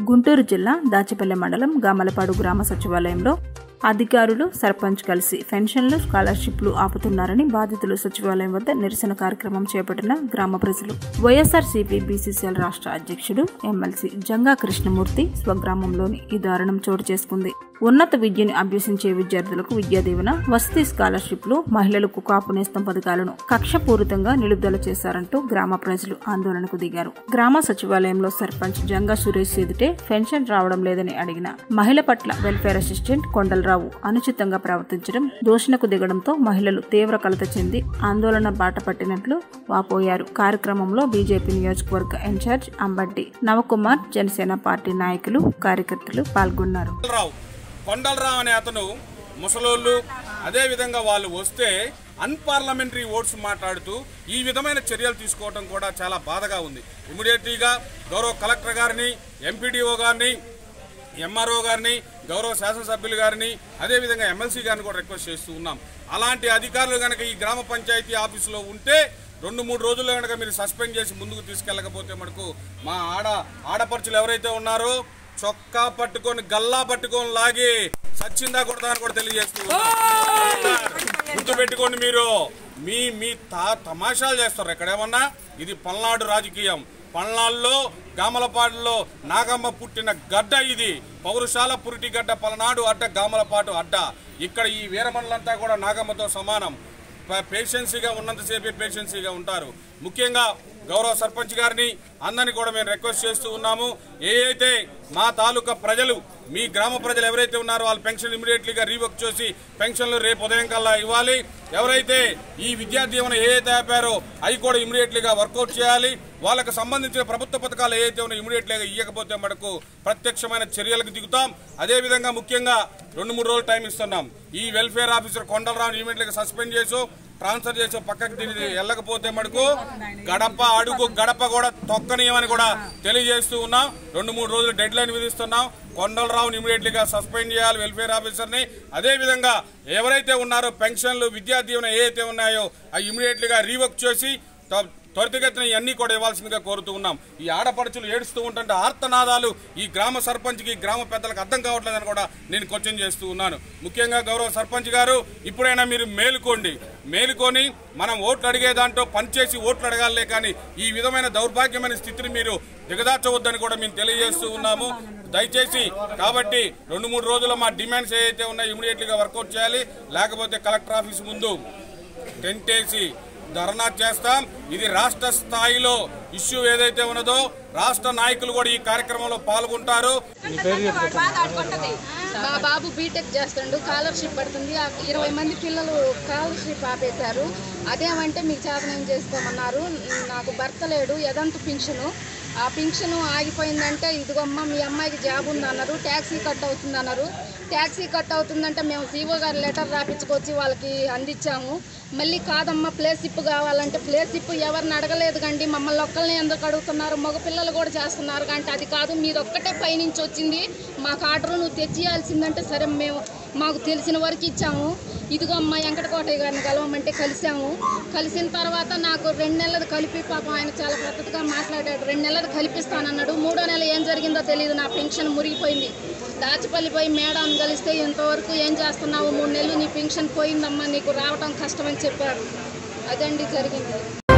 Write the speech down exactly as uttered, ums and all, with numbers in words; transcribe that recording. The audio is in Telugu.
గుంటూరు జిల్లా దాచేపల్లి మండలం గామలపాడు గ్రామ సచివాలయంలో అధికారులు సర్పంచ్ కలిసి పెన్షన్లు స్కాలర్షిప్లు ఆపుతున్నారని బాధితులు సచివాలయం వద్ద నిరసన కార్యక్రమం చేపట్టిన గ్రామ ప్రజలు. వైఎస్ఆర్సీపీ బీసీసీఎల్ రాష్ట్ర అధ్యక్షుడు ఎమ్మెల్సీ జంగా కృష్ణమూర్తి స్వగ్రామంలోని ఈ దారుణం చోటు చేసుకుంది. ఉన్నత విద్యను అభ్యసించే విద్యార్థులకు విద్యా దీవెన, వసతి స్కాలర్షిప్లు, మహిళలకు కాపు నేస్తం పథకాలను కక్షపూరితంగా నిలుపుదల చేశారంటూ గ్రామ ప్రజలు ఆందోళనకు దిగారు. గ్రామ సచివాలయంలో సర్పంచ్ జంగా సురేష్ ఎదుటే పెన్షన్ రావడం లేదని అడిగిన మహిళ పట్ల వెల్ఫేర్ అసిస్టెంట్ కొండలరావు అనుచితంగా ప్రవర్తించడం, దూషణకు దిగడంతో మహిళలు తీవ్ర కలత చెంది ఆందోళన బాట పట్టినట్లు వాపోయారు. కార్యక్రమంలో బీజేపీ నియోజకవర్గ ఇన్ఛార్జ్ అంబట్టి నవకుమార్, జనసేన పార్టీ నాయకులు, కార్యకర్తలు పాల్గొన్నారు. కొండలరావు అనే అతను ముసలోళ్ళు, అదేవిధంగా వాళ్ళు వస్తే అన్పార్లమెంటరీ ఓట్స్ మాట్లాడుతూ ఈ విధమైన చర్యలు తీసుకోవడం కూడా చాలా బాధగా ఉంది. ఇమీడియట్లీగా గౌరవ కలెక్టర్ గారిని, ఎంపీడీఓ గారిని, ఎంఆర్ఓ గారిని, గౌరవ శాసనసభ్యులు గారిని, అదేవిధంగా ఎమ్మెల్సీ గారిని కూడా రిక్వెస్ట్ చేస్తూ ఉన్నాం. అలాంటి అధికారులు కనుక ఈ గ్రామ పంచాయతీ ఆఫీసులో ఉంటే రెండు మూడు రోజుల్లో కనుక మీరు సస్పెండ్ చేసి ముందుకు తీసుకెళ్ళకపోతే మనకు మా ఆడ ఆడపడుచులు ఎవరైతే ఉన్నారో చొక్కా పట్టుకొని గల్లా పట్టుకొని లాగి సచ్చిందా కొడతా అని కూడా తెలియజేస్తూ గుర్తు పెట్టుకోండి. మీరు మీ మీ తా తమాషాలు చేస్తారు ఎక్కడేమన్నా. ఇది పల్నాడు రాజకీయం. పల్నాడులో గామలపాడులో నాగమ్మ పుట్టిన గడ్డ, ఇది పౌరుషాల పురిటి గడ్డ పల్నాడు అడ్డ, గామలపాటు అడ్డ. ఇక్కడ ఈ వీరమణులంతా కూడా నాగమ్మతో సమానం. పేషెన్సీగా ఉన్నంతసేపే పేషెన్సీగా ఉంటారు. ముఖ్యంగా గౌరవ సర్పంచ్ గారిని అందరినీ కూడా మేము రిక్వెస్ట్ చేస్తూ ఉన్నాము. ఏ అయితే మా తాలూకా ప్రజలు, మీ గ్రామ ప్రజలు ఎవరైతే ఉన్నారో వాళ్ళ పెన్షన్ ఇమీడియట్లీగా రీవర్క్ చేసి పెన్షన్లు రేపు ఉదయం కల్లా ఇవ్వాలి. ఎవరైతే ఈ విద్యా దీవెన ఏ అయితే ఆపారో అవి కూడా ఇమీడియట్లీగా వర్కౌట్ చేయాలి. వాళ్ళకు సంబంధించిన ప్రభుత్వ పథకాలు ఏవైతే ఉన్నాయో ఇమీడియట్లీగా ఇవ్వకపోతే మనకు ప్రత్యక్షమైన చర్యలకు దిగుతాం. అదేవిధంగా ముఖ్యంగా రెండు మూడు రోజులు టైం ఇస్తున్నాం. ఈ వెల్ఫేర్ ఆఫీసర్ కొండలరావు ఇమీడియట్లీగా సస్పెండ్ చేసి ట్రాన్స్ఫర్ చేసి పక్కకి దీన్ని వెళ్ళకపోతే మనకు గడప అడుగు గడప కూడా తొక్కనీయమని కూడా తెలియజేస్తూ ఉన్నాం. రెండు మూడు రోజులు డెడ్ లైన్ విధిస్తున్నాం. కొండలరావుని ఇమీడియట్లీగా సస్పెండ్ చేయాలి, వెల్ఫేర్ ఆఫీసర్ని. అదేవిధంగా ఎవరైతే ఉన్నారో పెన్షన్లు, విద్యా దీవెన ఏవైతే ఉన్నాయో అవి ఇమీడియట్లీగా రీవర్క్ చేసి త్వరితగతిన ఇవన్నీ కూడా ఇవ్వాల్సిందిగా కోరుతూ ఉన్నాం. ఈ ఆడపడుచులు ఏడుస్తూ ఉంటుంటే ఆర్తనాదాలు ఈ గ్రామ సర్పంచ్కి, గ్రామ పెద్దలకు అర్థం కావట్లేదని కూడా నేను క్వశ్చన్ చేస్తూ ఉన్నాను. ముఖ్యంగా గౌరవ సర్పంచ్ గారు, ఇప్పుడైనా మీరు మేలుకోండి. మేలుకొని మనం ఓట్లు అడిగే దాంట్లో పనిచేసి ఓట్లు అడగాలే కానీ ఈ విధమైన దౌర్భాగ్యమైన స్థితిని మీరు దిగదార్చవద్దని కూడా మేము తెలియజేస్తూ ఉన్నాము. దయచేసి కాబట్టి రెండు మూడు రోజుల్లో మా డిమాండ్స్ ఏవైతే ఉన్నాయో ఇమీడియట్లీగా వర్కౌట్ చేయాలి. లేకపోతే కలెక్టర్ ఆఫీస్ ముందు టెంట్ వేసి ధర్నా చేస్తాం. ఇది రాష్ట్ర స్థాయిలో ఇష్యూ ఏదైతే ఉన్నదో రాష్ట్ర నాయకులు కూడా ఈ కార్యక్రమంలో పాల్గొంటారు. మా బాబు బీటెక్ చేస్తుండు, స్కాలర్షిప్ పడుతుంది. ఇరవై మంది పిల్లలు స్కాలర్షిప్ ఆపేశారు. అదేమంటే మీకు చేతనం చేసుకోమన్నారు. నాకు భర్త లేడు, ఎదంతు పింఛను. ఆ పింఛను ఆగిపోయిందంటే ఇదిగోమ్మ మీ అమ్మాయికి జాబ్ ఉందన్నారు, ట్యాక్సీ కట్ అవుతుందన్నారు. ట్యాక్సీ కట్ అవుతుందంటే మేము సీఓ గారి లెటర్ రాపించుకొచ్చి వాళ్ళకి అందించాము. మళ్ళీ కాదమ్మా ప్లేస్ ఇప్పు కావాలంటే ప్లేస్ ఇప్పు ఎవరిని అడగలేదు కండి, మమ్మల్ని ఒక్కరిని ఎందుకు అడుగుతున్నారు, మగపిల్లలు కూడా చేస్తున్నారు కంటే అది కాదు, మీరు ఒక్కటే పైనుంచి వచ్చింది, మాకు ఆర్డర్ నువ్వు తెచ్చియాల్సిందంటే సరే మేము మాకు తెలిసిన వరకు ఇచ్చాము. ఇదిగో అమ్మ వెంకటకోటయ్య గారిని కలవమంటే కలిసాము. కలిసిన తర్వాత నాకు రెండు నెలలు కలిపి, పాపం ఆయన చాలా పద్ధతిగా మాట్లాడాడు, రెండు నెలలు కల్పిస్తానన్నాడు. మూడో నెల ఏం జరిగిందో తెలియదు, నా పెన్షన్ మురిగిపోయింది. దాచేపల్లి పోయి మేడం కలిస్తే ఇంతవరకు ఏం చేస్తున్నావు, మూడు నెలలు నీ పెన్షన్ పోయిందమ్మా, నీకు రావటం కష్టమని చెప్పారు. అదండి జరిగింది.